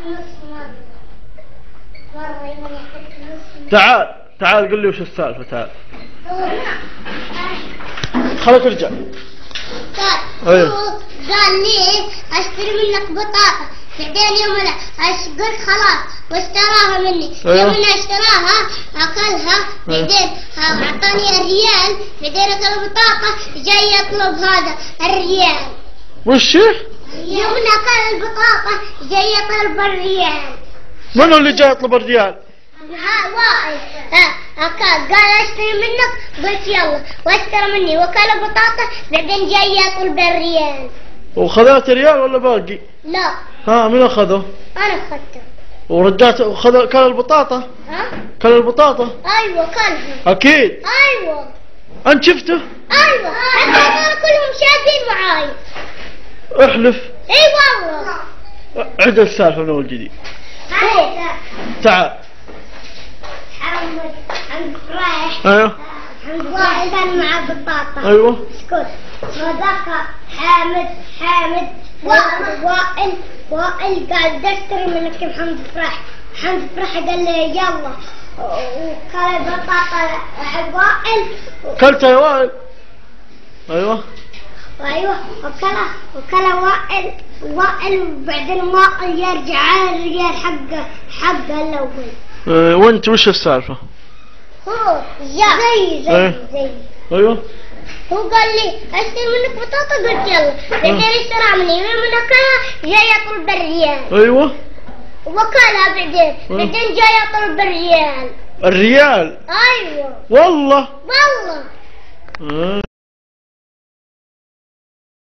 تعال قل لي وش السالفة. تعال خلك ارجع. قال لي اشتري منك بطاطا، بعدين يوم قلت خلاص واشتراها مني. يوم اشتراها اكلها، بعدين اعطاني الريال، بعدين اكل البطاطا جاي يطلب هذا الريال. وش؟ يوم اكل البطاطا جاي يطلب الريال. من اللي جاي يطلب الريال؟ وائل. قال اشتري منك، قلت يلا واشترى مني وكل البطاطا، بعدين جاي يطلب الريال. وخذت ريال ولا باقي؟ لا. من اخذه؟ انا اخذته. ورجعت كل البطاطا؟ كل البطاطا؟ ايوه كلها. اكيد. ايوه. انت شفته؟ ايوه، حتى كلهم شادين معاي. احلف. اي والله. عد السالفة من اول جديد. تعال. حمد رايح. ايوه. حمد وائل كان مع بطاطا. ايوه. اسكت. وذاك حامد وائل قال دستري منك يا محمد فرح. محمد فرح قال لي يلا، وكل البطاطا وائل. كلتها يا وائل؟ ايوه. ايوه وكلا وائل وبعدين وائل يرجع على الرجال حقه الاول. وانت وش السالفة؟ هو زي ايوه. هو قال لي اشتري منك بطاطا، قلت يلا، بعدين اشترى مني من اكلها جاي يطلب الريال. ايوه. وكلها بعدين جاي يطلب الريال. الريال؟ ايوه والله. والله.